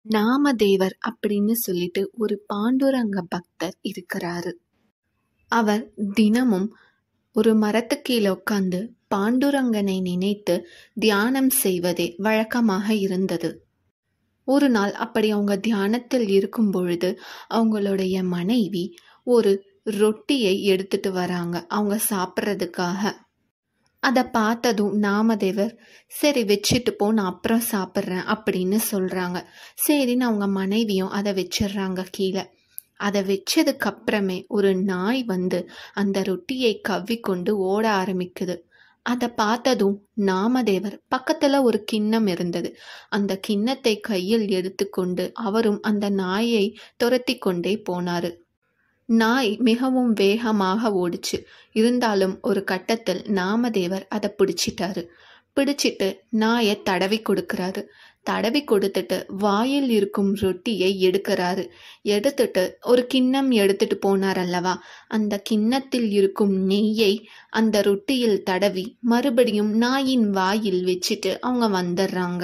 நாமதேவர் அப்படின்னு சொல்லிட்டு ஒரு பாண்டுரங்க பக்தர் இருக்கிறாரு. அவர் தினமும் ஒரு மரத்துக்கு கீழே உட்கார்ந்து பாண்டுரங்கனை நினைத்து தியானம் செய்வதே வழக்கமாக இருந்தது. ஒரு நாள் அப்படி அவங்க தியானத்தில் இருக்கும் பொழுது அவங்களுடைய மனைவி ஒரு ரொட்டியை எடுத்துட்டு வராங்க அவங்க சாப்பிட்றதுக்காக. அதை பார்த்ததும் நாமதேவர், சரி வச்சுட்டு போ, நான் அப்புறம் சாப்பிட்றேன் அப்படின்னு சொல்கிறாங்க. சரின்னு அவங்க மனைவியும் அதை வச்சிடுறாங்க கீழே. அதை வச்சதுக்கு அப்புறமே ஒரு நாய் வந்து அந்த ரொட்டியை கவ்விக்கொண்டு ஓட ஆரம்பிக்குது. அதை பார்த்ததும் நாமதேவர், பக்கத்தில் ஒரு கிண்ணம் இருந்தது, அந்த கிண்ணத்தை கையில் எடுத்துக்கொண்டு அவரும் அந்த நாயை துரத்தி கொண்டே போனார். நாய் மிகவும் வேகமாக ஓடிச்சு. இருந்தாலும் ஒரு கட்டத்தில் நாமதேவர் அதை பிடிச்சிட்டு நாயை தடவி கொடுக்கிறாரு. தடவி கொடுத்துட்டு வாயில் இருக்கும் ரொட்டியை எடுத்துட்டு ஒரு கிண்ணம் எடுத்துட்டு போனார் அல்லவா, அந்த கிண்ணத்தில் இருக்கும் நெய்யை அந்த ரொட்டியில் தடவி மறுபடியும் நாயின் வாயில் வச்சுட்டு அவங்க வந்துடுறாங்க.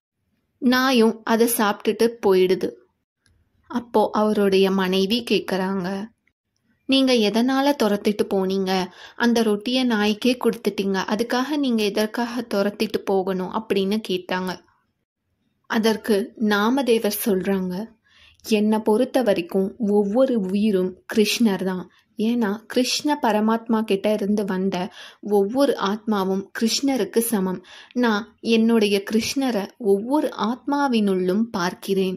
நாயும் அதை சாப்பிட்டுட்டு போயிடுது. அப்போ அவருடைய மனைவி கேட்குறாங்க, நீங்க எதனால துரத்திட்டு போனீங்க? அந்த ரொட்டியை நாய்க்கே கொடுத்துட்டீங்க, அதுக்காக நீங்க எதற்காக துரத்திட்டு போகணும் அப்படின்னு கேட்டாங்க. அதற்கு நாமதேவர் சொல்றாங்க, என்னை பொறுத்த வரைக்கும் ஒவ்வொரு உயிரும் கிருஷ்ணர் தான். ஏன்னா கிருஷ்ண பரமாத்மா கிட்ட இருந்து வந்த ஒவ்வொரு ஆத்மாவும் கிருஷ்ணருக்கு சமம். நான் என்னுடைய கிருஷ்ணரை ஒவ்வொரு ஆத்மாவினுள்ளும் பார்க்கிறேன்.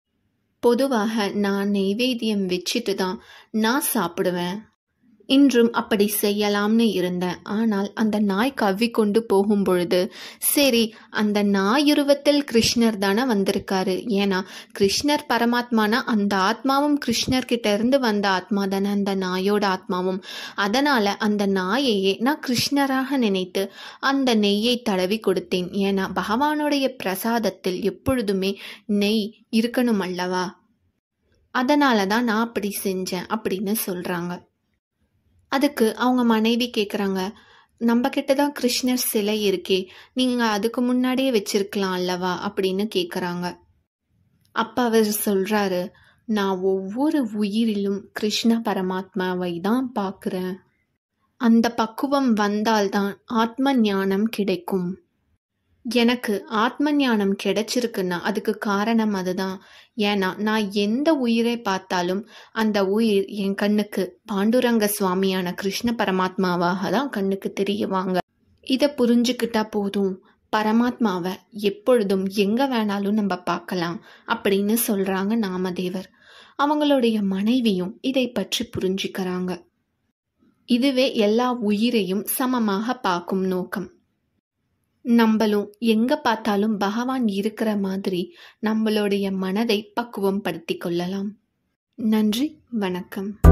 பொதுவாக நான் நெய்வேத்தியம் வச்சுட்டு தான் நான் சாப்பிடுவேன். இன்றும் அப்படி செய்யலாம்னு இருந்தேன். ஆனால் அந்த நாய் கவ்விக்கொண்டு போகும் பொழுது, சரி அந்த நாயுருவத்தில் கிருஷ்ணர் தானே வந்திருக்காரு, ஏன்னா கிருஷ்ணர் பரமாத்மானா அந்த ஆத்மாவும் கிருஷ்ணர்கிட்ட இருந்து வந்த ஆத்மா தானே அந்த நாயோட ஆத்மாவும். அதனால அந்த நாயையே நான் கிருஷ்ணராக நினைத்து அந்த நெய்யை தடவி கொடுத்தேன். ஏன்னா பகவானுடைய பிரசாதத்தில் எப்பொழுதுமே நெய் இருக்கணும் அல்லவா, அதனால தான் நான் அப்படி செஞ்சேன் அப்படின்னு சொல்றாங்க. அதுக்கு அவங்க மனைவி கேட்குறாங்க, நம்ம கிட்ட தான் கிருஷ்ணர் சிலை இருக்கே, நீங்க அதுக்கு முன்னாடியே வச்சிருக்கலாம் அல்லவா அப்படின்னு கேட்குறாங்க. அப்ப அவர் சொல்றாரு, நான் ஒவ்வொரு உயிரிலும் கிருஷ்ண பரமாத்மாவை தான் பார்க்குறேன். அந்த பக்குவம் வந்தால்தான் ஆத்ம ஞானம் கிடைக்கும். எனக்கு ஆத்ம ஞானம் கிடைச்சிருக்குன்னா அதுக்கு காரணம் அதுதான். ஏன்னா நான் எந்த உயிரை பார்த்தாலும் அந்த உயிர் என் கண்ணுக்கு பாண்டுரங்க சுவாமியான கிருஷ்ண பரமாத்மாவாக தான் கண்ணுக்கு தெரியவாங்க. இதை புரிஞ்சுக்கிட்டா போதும், பரமாத்மாவை எப்பொழுதும் எங்க வேணாலும் நம்ம பார்க்கலாம் அப்படின்னு சொல்றாங்க நாமதேவர். அவங்களுடைய மனைவியும் இதை பற்றி புரிஞ்சுக்கிறாங்க. இதுவே எல்லா உயிரையும் சமமாக பார்க்கும் நோக்கம். நம்மளும் எங்க பார்த்தாலும் பகவான் இருக்கிற மாதிரி நம்மளுடைய மனதை பக்குவம் படுத்திக் கொள்ளலாம். நன்றி, வணக்கம்.